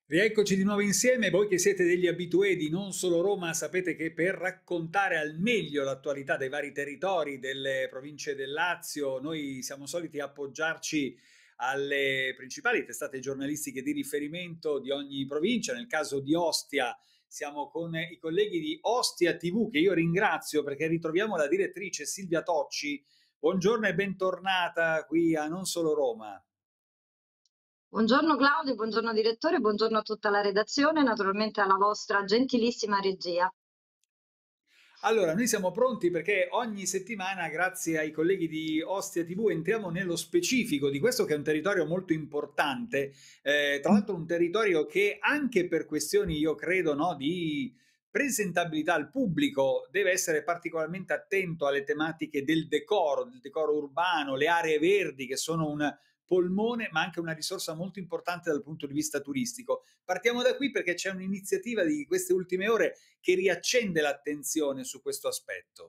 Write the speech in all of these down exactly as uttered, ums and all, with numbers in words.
Rieccoci di nuovo insieme, voi che siete degli abitué di Non Solo Roma, sapete che per raccontare al meglio l'attualità dei vari territori, delle province del Lazio, noi siamo soliti appoggiarci alle principali testate giornalistiche di riferimento di ogni provincia. Nel caso di Ostia siamo con i colleghi di Ostia T V, che io ringrazio perché ritroviamo la direttrice Silvia Tocci. Buongiorno e bentornata qui a Non Solo Roma. Buongiorno Claudio, buongiorno direttore, buongiorno a tutta la redazione e naturalmente alla vostra gentilissima regia. Allora, noi siamo pronti perché ogni settimana, grazie ai colleghi di Ostia T V, entriamo nello specifico di questo che è un territorio molto importante, eh, tra l'altro un territorio che anche per questioni, io credo, no, di presentabilità al pubblico deve essere particolarmente attento alle tematiche del decoro, del decoro urbano, le aree verdi che sono un polmone ma anche una risorsa molto importante dal punto di vista turistico. Partiamo da qui perché c'è un'iniziativa di queste ultime ore che riaccende l'attenzione su questo aspetto.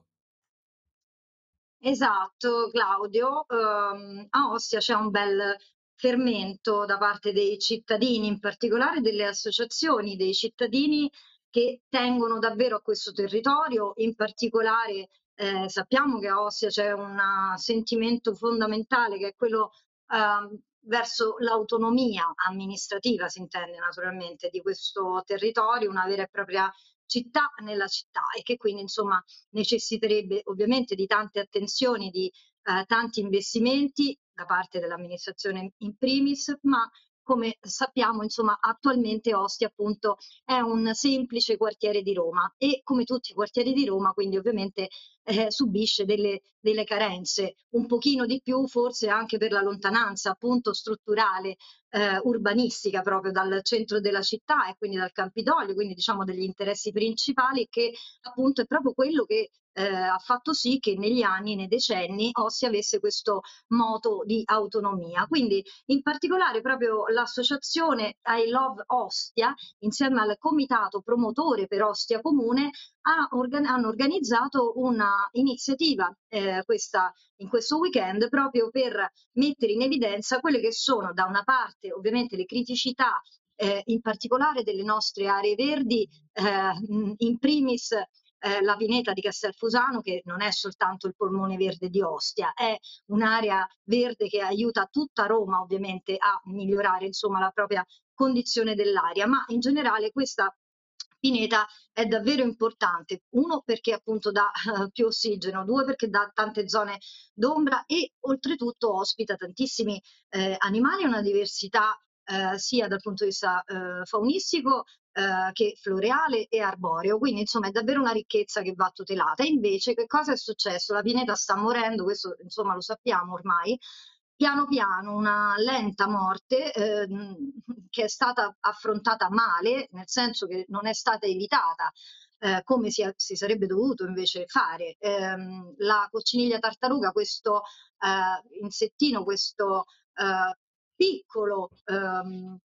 Esatto, Claudio, ehm, a Ostia c'è un bel fermento da parte dei cittadini, in particolare delle associazioni dei cittadini che tengono davvero a questo territorio, in particolare eh, sappiamo che a Ostia c'è un sentimento fondamentale che è quello ehm, verso l'autonomia amministrativa, si intende naturalmente, di questo territorio, una vera e propria città nella città e che quindi insomma necessiterebbe ovviamente di tante attenzioni, di eh, tanti investimenti da parte dell'amministrazione in primis, ma come sappiamo, insomma, attualmente Ostia appunto è un semplice quartiere di Roma e come tutti i quartieri di Roma, quindi ovviamente eh, subisce delle, delle carenze, un pochino di più forse anche per la lontananza appunto strutturale, eh, urbanistica proprio dal centro della città e quindi dal Campidoglio, quindi diciamo degli interessi principali che appunto è proprio quello che eh, ha fatto sì che negli anni, nei decenni, Ostia avesse questo moto di autonomia. Quindi in particolare proprio l'associazione I Love Ostia, insieme al comitato promotore per Ostia Comune, ha organ- hanno organizzato una iniziativa eh, questa, in questo weekend proprio per mettere in evidenza quelle che sono da una parte ovviamente le criticità eh, in particolare delle nostre aree verdi, eh, in primis eh, la pineta di Castelfusano, che non è soltanto il polmone verde di Ostia, è un'area verde che aiuta tutta Roma ovviamente a migliorare insomma la propria condizione dell'aria, ma in generale questa pineta è davvero importante, uno perché appunto dà eh, più ossigeno, due perché dà tante zone d'ombra e oltretutto ospita tantissimi eh, animali e una diversità eh, sia dal punto di vista eh, faunistico eh, che floreale e arboreo, quindi insomma è davvero una ricchezza che va tutelata. E invece che cosa è successo? La pineta sta morendo, questo insomma lo sappiamo ormai, piano piano, una lenta morte ehm, che è stata affrontata male, nel senso che non è stata evitata eh, come si, si, sarebbe dovuto invece fare. Ehm, la cocciniglia tartaruga, questo eh, insettino, questo eh, piccolo ehm,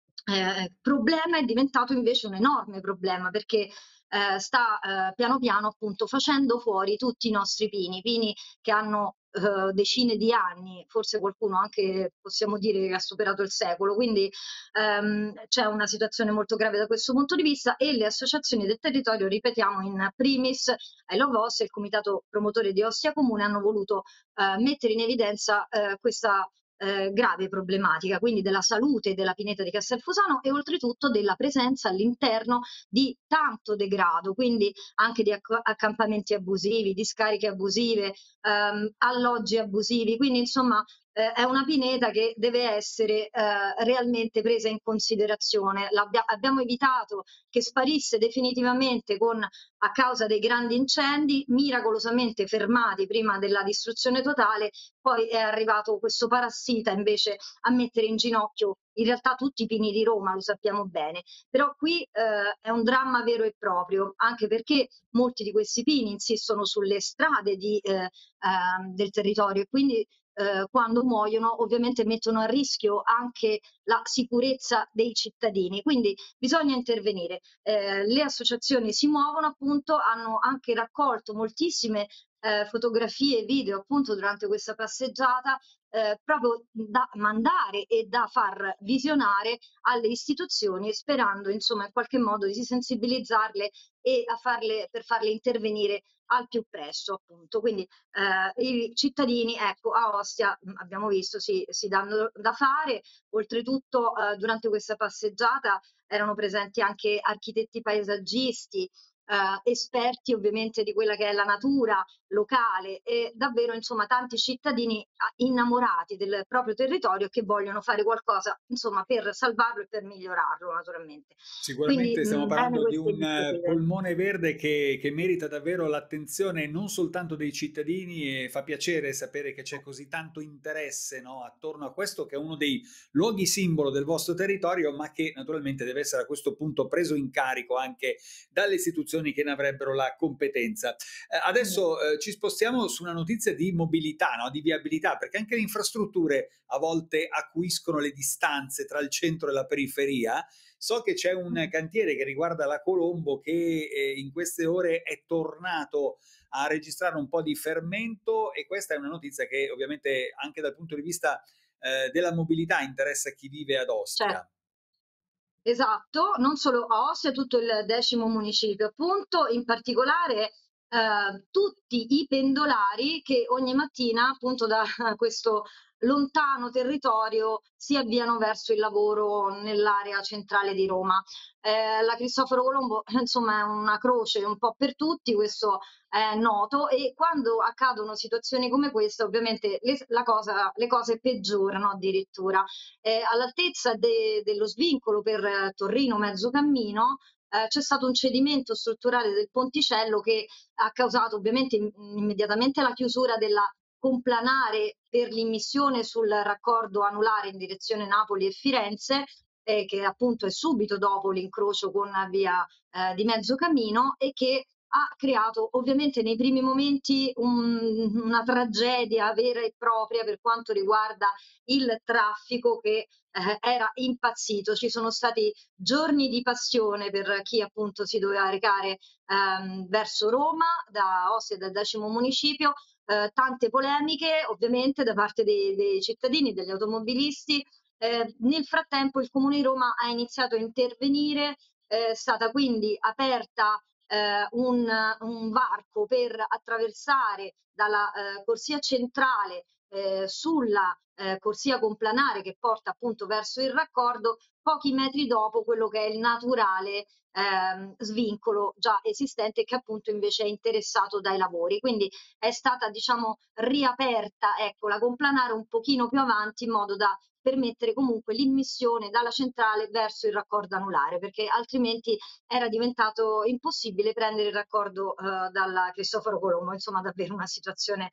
eh, problema è diventato invece un enorme problema perché eh, sta eh, piano piano appunto facendo fuori tutti i nostri pini, pini che hanno eh, decine di anni, forse qualcuno anche possiamo dire che ha superato il secolo, quindi ehm, c'è una situazione molto grave da questo punto di vista e le associazioni del territorio, ripetiamo, in primis I Love Ostia e il comitato promotore di Ostia Comune hanno voluto eh, mettere in evidenza eh, questa eh, grave problematica, quindi della salute della pineta di Castelfusano e oltretutto della presenza all'interno di tanto degrado, quindi anche di acc- accampamenti abusivi, discariche abusive, ehm, alloggi abusivi, quindi insomma eh, è una pineta che deve essere eh, realmente presa in considerazione. L'abbia- abbiamo evitato che sparisse definitivamente con, a causa dei grandi incendi, miracolosamente fermati prima della distruzione totale, poi è arrivato questo parassita invece a mettere in ginocchio in realtà tutti i pini di Roma, lo sappiamo bene, però qui eh, è un dramma vero e proprio, anche perché molti di questi pini insistono sulle strade di, eh, eh, del territorio e quindi eh, quando muoiono ovviamente mettono a rischio anche la sicurezza dei cittadini, quindi bisogna intervenire. Eh, le associazioni si muovono appunto, hanno anche raccolto moltissime eh, fotografie e video appunto durante questa passeggiata eh, proprio da mandare e da far visionare alle istituzioni, sperando insomma in qualche modo di sensibilizzarle e a farle, per farle intervenire al più presto, appunto. Quindi eh, i cittadini, ecco, a Ostia mh, abbiamo visto, si, si danno da fare. Oltretutto, eh, durante questa passeggiata erano presenti anche architetti paesaggisti, eh, esperti ovviamente di quella che è la natura locale e davvero insomma tanti cittadini ah, innamorati del proprio territorio che vogliono fare qualcosa insomma per salvarlo e per migliorarlo naturalmente. Quindi Sicuramente stiamo mh, bene parlando di queste un eh, iniziative. polmone verde che, che merita davvero l'attenzione non soltanto dei cittadini, e fa piacere sapere che c'è così tanto interesse, no, attorno a questo che è uno dei luoghi simbolo del vostro territorio, ma che naturalmente deve essere a questo punto preso in carico anche dalle istituzioni che ne avrebbero la competenza. Eh, Mm. adesso eh, ci spostiamo su una notizia di mobilità, no, di viabilità, perché anche le infrastrutture a volte acuiscono le distanze tra il centro e la periferia. So che c'è un cantiere che riguarda la Colombo che eh, in queste ore è tornato a registrare un po' di fermento, e questa è una notizia che ovviamente anche dal punto di vista eh, della mobilità interessa chi vive ad Certo. Ostia. Esatto, non solo a Ostia, tutto il decimo municipio, appunto, in particolare eh, tutti i pendolari che ogni mattina, appunto, da questo lontano territorio si avviano verso il lavoro nell'area centrale di Roma. Eh, la Cristoforo Colombo, insomma, è una croce un po' per tutti, questo è noto, e quando accadono situazioni come questa, ovviamente le, la cosa, le cose peggiorano addirittura eh, all'altezza de- dello svincolo per eh, Torrino Mezzocammino. Eh, c'è stato un cedimento strutturale del ponticello che ha causato ovviamente im- immediatamente la chiusura della complanare per l'immissione sul raccordo anulare in direzione Napoli e Firenze, eh, che appunto è subito dopo l'incrocio con via eh, di Mezzocammino, e che ha creato ovviamente nei primi momenti un- una tragedia vera e propria per quanto riguarda il traffico che eh, era impazzito. Ci sono stati giorni di passione per chi appunto si doveva recare ehm, verso Roma da Ostia e dal decimo municipio, eh, tante polemiche ovviamente da parte dei, dei cittadini, degli automobilisti. Eh, nel frattempo il Comune di Roma ha iniziato a intervenire, eh, è stata quindi aperta eh, un, un varco per attraversare dalla eh, corsia centrale eh, sulla eh, corsia complanare che porta appunto verso il raccordo, pochi metri dopo quello che è il naturale ehm, svincolo già esistente che appunto invece è interessato dai lavori. Quindi è stata diciamo riaperta ecco la complanare un pochino più avanti in modo da permettere comunque l'immissione dalla centrale verso il raccordo anulare, perché altrimenti era diventato impossibile prendere il raccordo eh, dalla Cristoforo Colombo, insomma davvero una situazione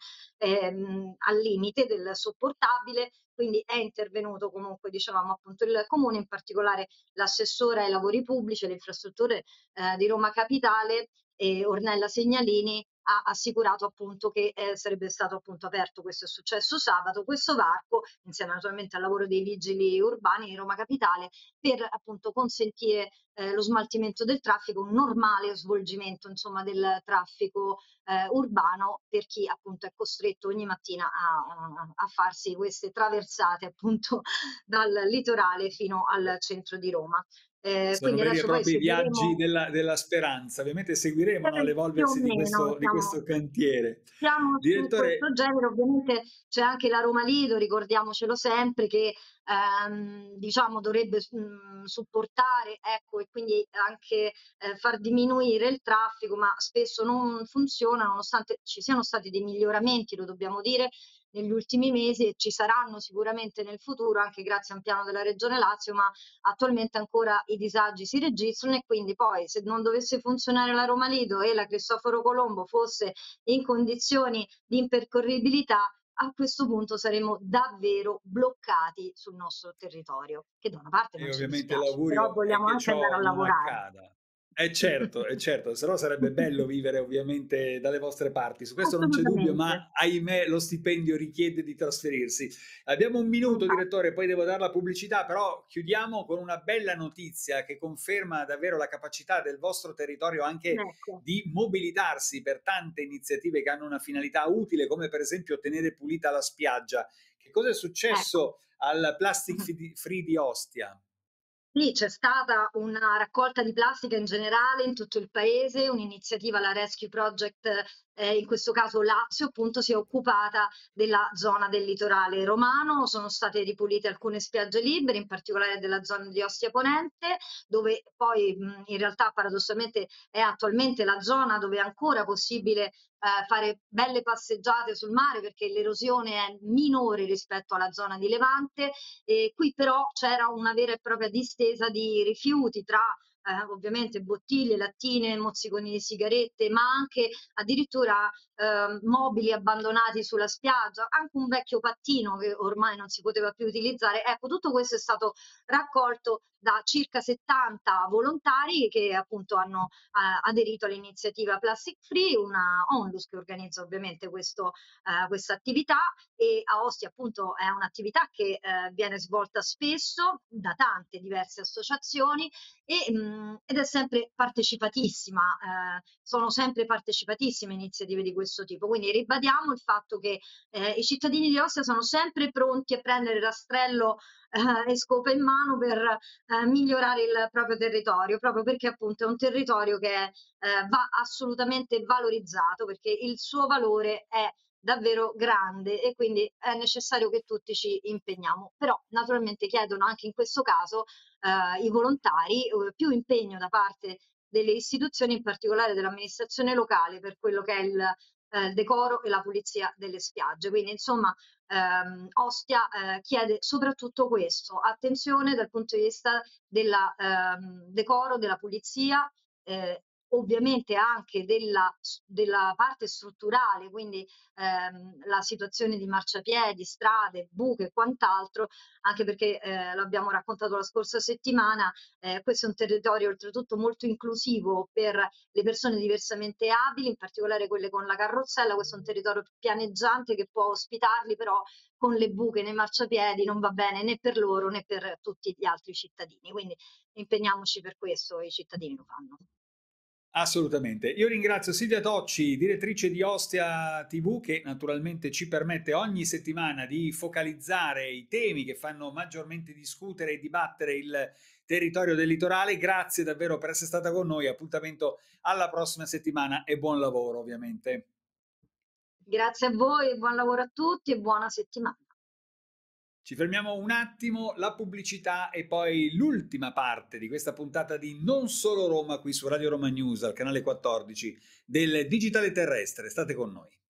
ehm, al limite del sopportabile. Quindi è intervenuto comunque, dicevamo appunto, il comune, in particolare l'assessore ai lavori pubblici e le infrastrutture eh, di Roma Capitale, e Ornella Segnalini, ha assicurato appunto che eh, sarebbe stato appunto aperto, questo è successo sabato, questo varco insieme naturalmente al lavoro dei vigili urbani di Roma Capitale per appunto consentire eh, lo smaltimento del traffico, un normale svolgimento insomma del traffico eh, urbano per chi appunto è costretto ogni mattina a, a, a farsi queste traversate appunto dal litorale fino al centro di Roma. Eh, Sono quindi veri e adesso poi propri viaggi seguiremo della, della speranza. Ovviamente seguiremo, no, eh, più o l'evolversi di meno, questo, di siamo, questo cantiere. siamo su questo Direttore, genere. Ovviamente c'è anche la Roma Lido, ricordiamocelo sempre, che ehm, diciamo dovrebbe mh, supportare, ecco, e quindi anche eh, far diminuire il traffico, ma spesso non funziona, nonostante ci siano stati dei miglioramenti, lo dobbiamo dire, negli ultimi mesi, e ci saranno sicuramente nel futuro, anche grazie a un piano della Regione Lazio, ma attualmente ancora i disagi si registrano, e quindi poi se non dovesse funzionare la Roma Lido e la Cristoforo Colombo fosse in condizioni di impercorribilità, a questo punto saremo davvero bloccati sul nostro territorio, che da una parte e non ci ovviamente dispiace, però l'augurio è vogliamo che anche andare ciò a non lavorare. accada. E certo, e certo, se no sarebbe bello vivere ovviamente dalle vostre parti, su questo non c'è dubbio, Assolutamente. ma ahimè lo stipendio richiede di trasferirsi. Abbiamo un minuto, Esatto. direttore, poi devo dare la pubblicità, però chiudiamo con una bella notizia che conferma davvero la capacità del vostro territorio anche Ecco. di mobilitarsi per tante iniziative che hanno una finalità utile, come per esempio tenere pulita la spiaggia, che Che cosa è Ecco. successo al Plastic Mh-mh. Fidi Free di Ostia? Sì, c'è stata una raccolta di plastica in generale in tutto il paese, un'iniziativa, la Rescue Project, ehm, in questo caso Lazio, appunto, si è occupata della zona del litorale romano. Sono state ripulite alcune spiagge libere, in particolare della zona di Ostia Ponente, dove poi, mhmm, in realtà paradossalmente è attualmente la zona dove è ancora possibile eh, fare belle passeggiate sul mare perché l'erosione è minore rispetto alla zona di Levante. E qui però c'era una vera e propria distesa di rifiuti tra eh, ovviamente bottiglie, lattine, mozziconi di sigarette, ma anche addirittura eh, mobili abbandonati sulla spiaggia, anche un vecchio pattino che ormai non si poteva più utilizzare. Ecco, tutto questo è stato raccolto da circa settanta volontari che appunto hanno eh, aderito all'iniziativa Plastic Free, una onlus che organizza ovviamente questo, eh, questa attività, e a Ostia appunto è un'attività che eh, viene svolta spesso da tante diverse associazioni e, mh, ed è sempre partecipatissima, eh, sono sempre partecipatissime iniziative di questo tipo, quindi ribadiamo il fatto che eh, i cittadini di Ostia sono sempre pronti a prendere rastrello eh, e scopa in mano per eh, migliorare il proprio territorio, proprio perché appunto è un territorio che eh, va assolutamente valorizzato, perché il suo valore è davvero grande e quindi è necessario che tutti ci impegniamo. Però naturalmente chiedono anche in questo caso eh, i volontari eh, più impegno da parte delle istituzioni, in particolare dell'amministrazione locale, per quello che è il eh, decoro e la pulizia delle spiagge. Quindi insomma ehm, Ostia eh, chiede soprattutto questo, attenzione dal punto di vista del ehm, decoro, della pulizia, eh, ovviamente anche della, della parte strutturale, quindi ehm, la situazione di marciapiedi, strade, buche e quant'altro, anche perché eh, lo abbiamo raccontato la scorsa settimana, eh, questo è un territorio oltretutto molto inclusivo per le persone diversamente abili, in particolare quelle con la carrozzella. Questo è un territorio pianeggiante che può ospitarli, però con le buche nei marciapiedi non va bene né per loro né per tutti gli altri cittadini, quindi impegniamoci per questo, i cittadini lo fanno. Assolutamente. Io ringrazio Silvia Tocci, direttrice di Ostia T V, che naturalmente ci permette ogni settimana di focalizzare i temi che fanno maggiormente discutere e dibattere il territorio del litorale. Grazie davvero per essere stata con noi. Appuntamento alla prossima settimana e buon lavoro, ovviamente. Grazie a voi, buon lavoro a tutti e buona settimana. Ci fermiamo un attimo, la pubblicità e poi l'ultima parte di questa puntata di Non Solo Roma qui su Radio Roma News al canale quattordici del Digitale Terrestre. State con noi.